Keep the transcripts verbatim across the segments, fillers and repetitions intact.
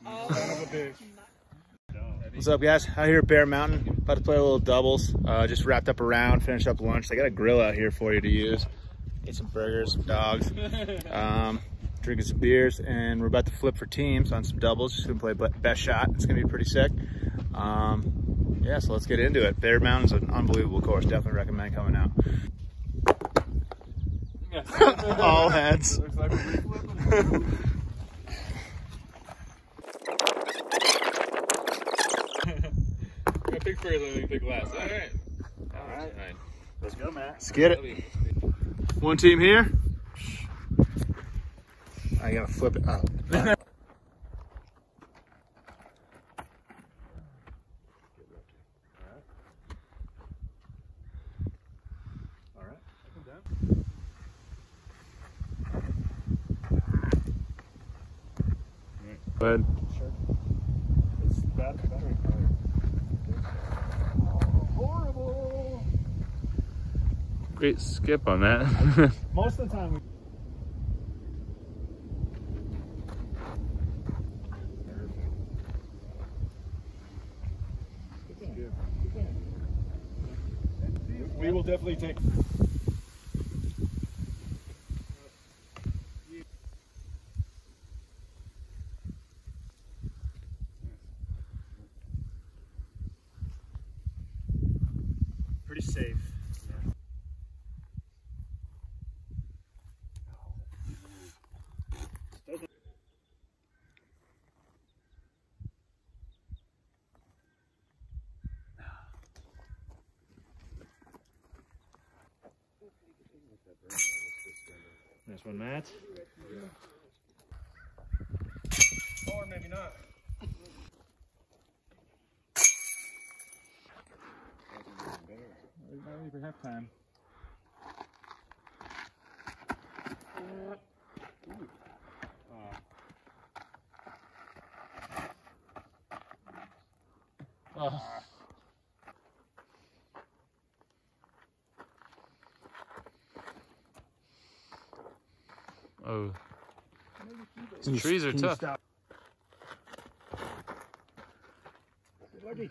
Oh. Son of a bitch. What's up, guys? Out here at Bear Mountain, about to play a little doubles. Uh, just wrapped up a round, finished up lunch. They got a grill out here for you to use. Eat some burgers, some dogs, um, drinking some beers, and we're about to flip for teams on some doubles. Just gonna play best shot. It's gonna be pretty sick. Um, yeah, so let's get into it. Bear Mountain's an unbelievable course. Definitely recommend coming out. All heads. Looks like a reflip. I pick first, I think pick last. All right. All right. All right. Let's go, Matt. Let's get it. One team here. I gotta flip it up. Go ahead. Sure. It's bad battery power. Oh, horrible. Great skip on that. Most of the time we We will definitely take Pretty safe. Nice one, Matt. Or maybe not. ready for halftime. Oh. Oh. These trees are tough. Stop? Lucky.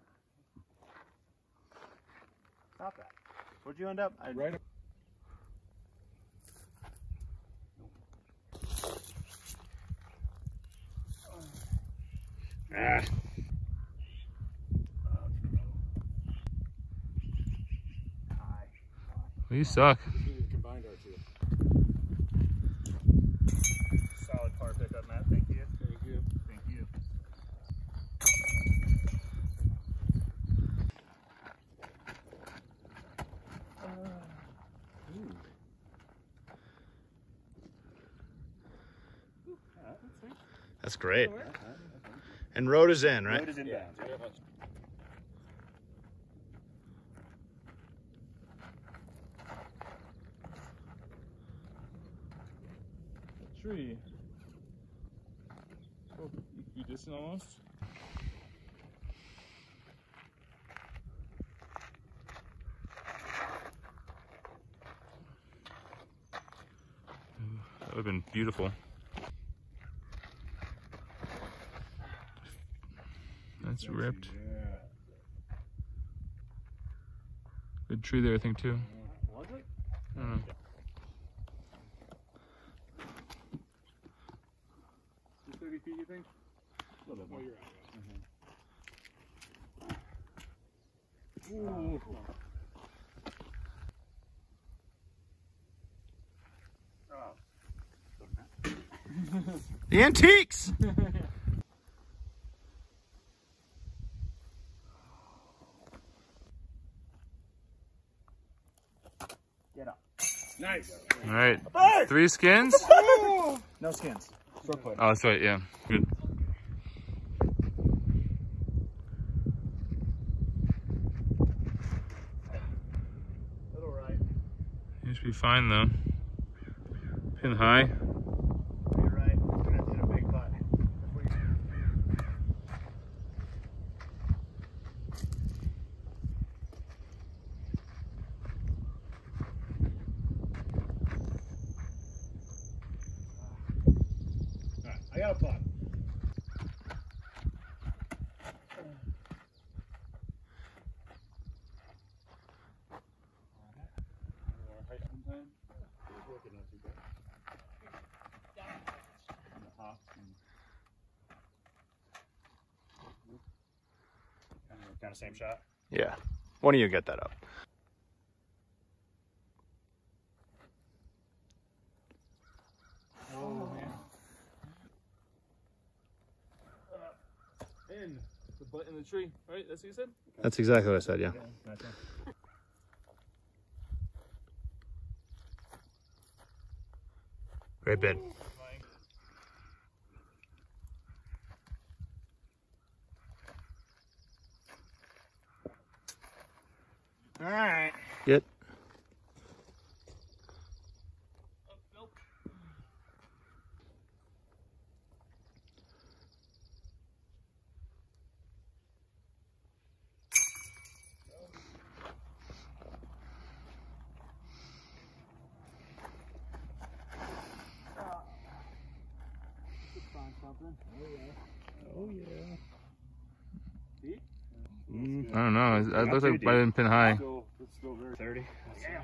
Stop that. Where'd you end up? I... Right up. Ah. You suck. Combined our two. Solid par pickup, Matt. Thank you. Thank you. Thank you. That's great. And road is in, right? Road is inbound. Yeah. Tree. Oh, equidistant almost. That would have been beautiful. That's ripped. Yeah. Good tree there, I think, too. Was it? I don't know. thirty feet, you think? A little bit more. Oh, you're right. Mm-hmm. Ooh. Oh. The antiques! Get up. Nice. All right. Three skins? No skins. Short putt. Oh, that's right, yeah. Good. Little right. You should be fine, though. Pin high. You're right. We're gonna have to hit a big putt. I got a putt. Kind of same shot. Yeah. One of you get that up. Oh, man. Uh, in the butt in the tree, right? That's what you said? That's exactly what I said, yeah. Gotcha. Great bid. All right. Get. Oh yeah. See? Mm, I don't know. It, it looks like it might have been pin high. It's still, it's still very thirty. Yeah.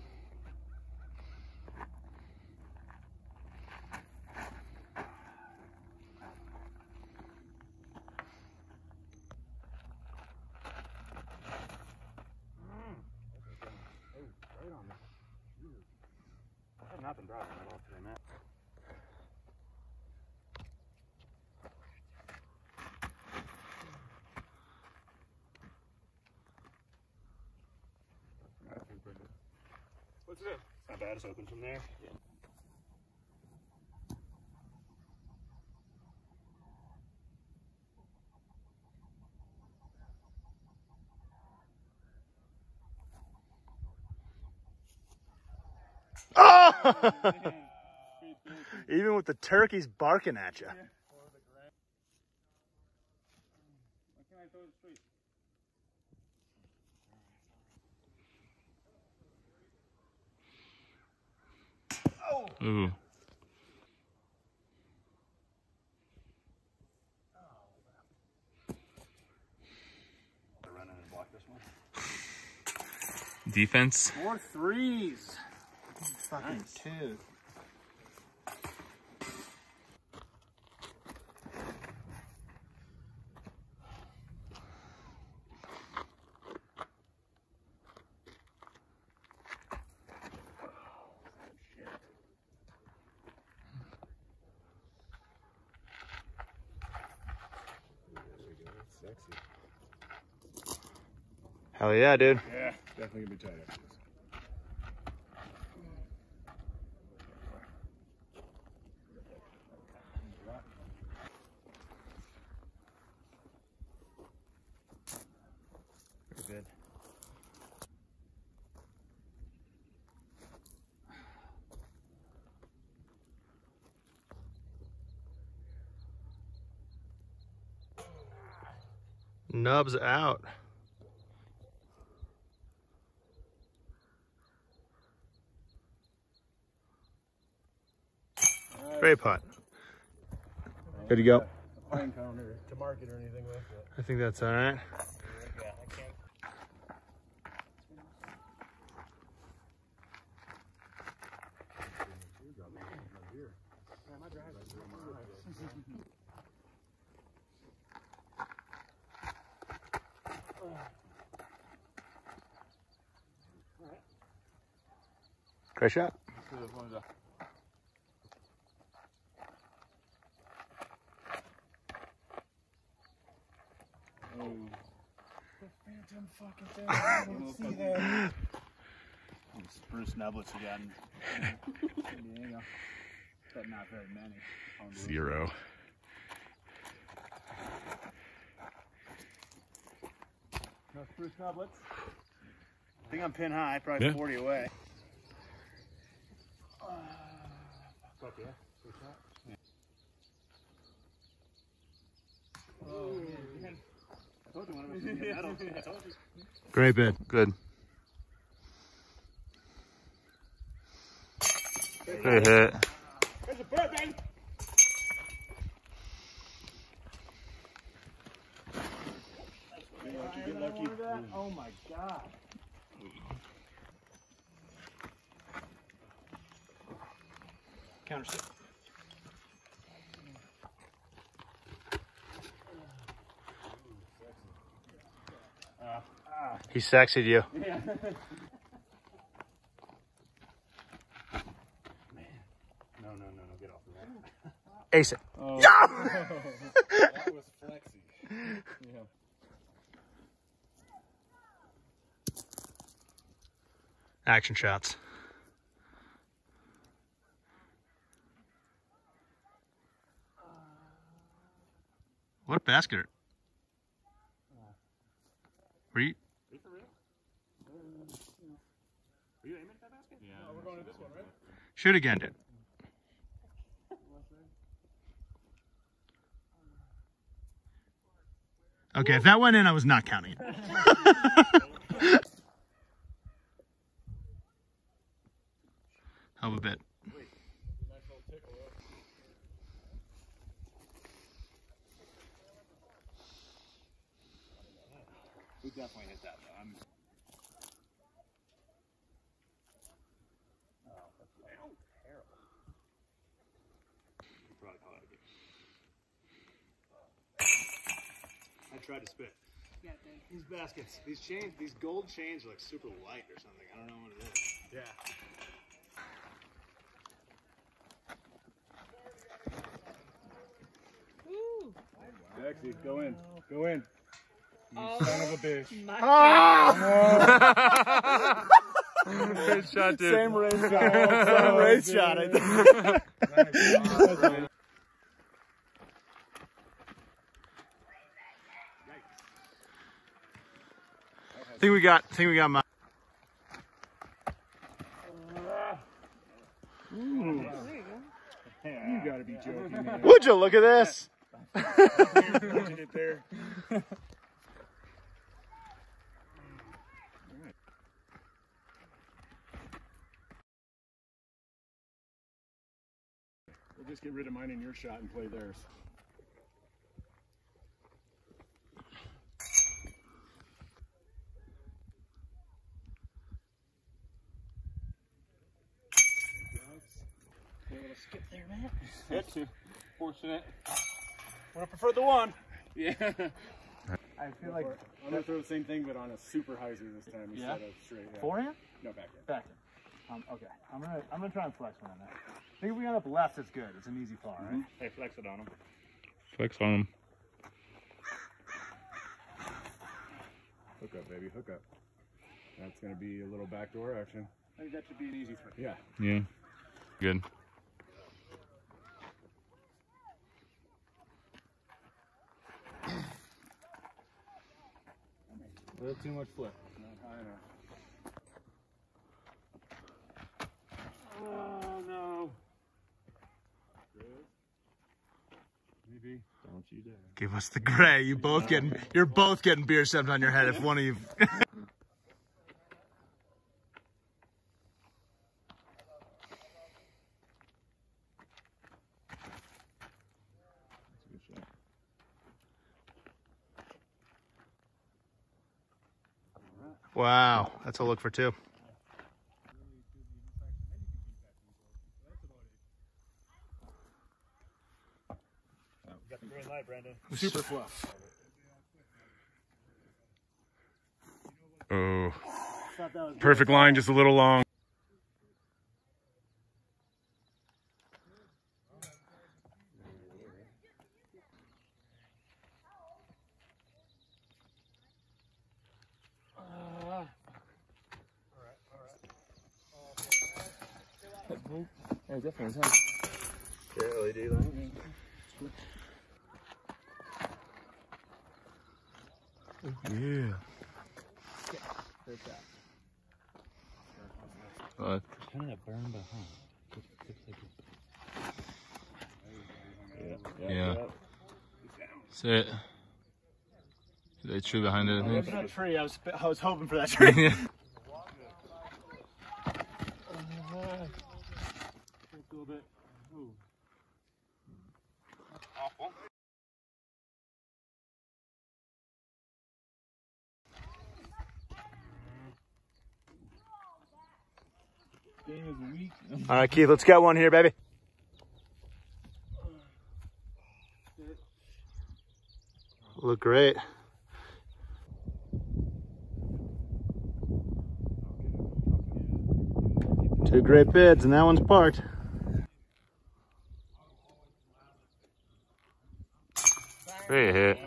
I've not been driving that off today, Matt. What's it? It's not bad, it's open from there. Yeah. Oh! Even with the turkeys barking at you. Why can't I throw it straight? Ooh. Run in and block this one. Defense. Four threes. Fucking Nice. two. Hell yeah, dude. Yeah, definitely gonna be tight after this. Very good. Nubs out. Great putt. Good to go. Pine cone or to market or anything with it. I think that's all right. Yeah, I can't. Great shot. Oh. The phantom fucking thing. I didn't see that. Spruce nublets you got in San Diego. But not very many. Zero. No spruce nublets. I think I'm pin high, probably Yeah. forty away. Uh, fuck yeah. Good shot. Yeah. Oh, man. I told you one of us was gonna get medals. I told you. Great bid. Good. Good hit. There's a bird, baby! Get lucky, get lucky. Oh my god. Counter stick. He sexied you. Yeah. No, no, no, no, get off of that. Ace it. Oh. Yeah! That was flexy. Yeah. Action shots. What a basket. Were you? Are you aiming at that basket? Yeah. Oh, we're going to this one, right? Shoot again, dude. Okay, if that went in, I was not counting it. Hell of a bit. We definitely hit that though. I'm... Oh, that's terrible. You probably call it again. I tried to spit. Yeah, thanks. These baskets, these chains, these gold chains are like super light or something. I don't know what it is. Yeah. Woo. Sexy, go in, go in. You Oh, son of a bitch. my Good shot, dude. Same race shot. Oh, Same race dude. shot, I think. I think we got, I think we got my. Ooh. You gotta be joking, man. Would you look at this? Watching it there. We'll just get rid of mine in your shot and play theirs. A little skip there, man. Hit you. Fortunate. Would have preferred the one. Yeah. I feel like. I'm gonna throw the same thing, but on a super hyzer this time instead Yeah? of straight. Yeah. Forehand? No, backhand. Backhand. Um, okay, I'm gonna I'm gonna try and flex one on that. I think if we got up left, it's good. It's an easy fall, right? Hey, flex it on him. Flex on him. Hook up, baby, hook up. That's gonna be a little backdoor action. I think that should be an easy three. Yeah. Yeah. Good. A little too much flip. Not high enough. Oh no. Maybe. Don't you dare. Give us the gray. You both getting you're both getting beer shoved on your head if one of you. Wow, that's a look for two. Got the green light, Brandon. Super fluff. Oh. Perfect line, just a little long. Yeah, definitely. Yeah, L E D light. Yeah. Uh, Kind of burn behind. Yeah. Yeah. That's it. They true behind it, I think. That tree, I was I was hoping for that tree. Yeah. A little bit. Ooh. Awful. Game is weak. All right, Keith, let's get one here, baby. Look great. Two great bids, and that one's parked. Great hit.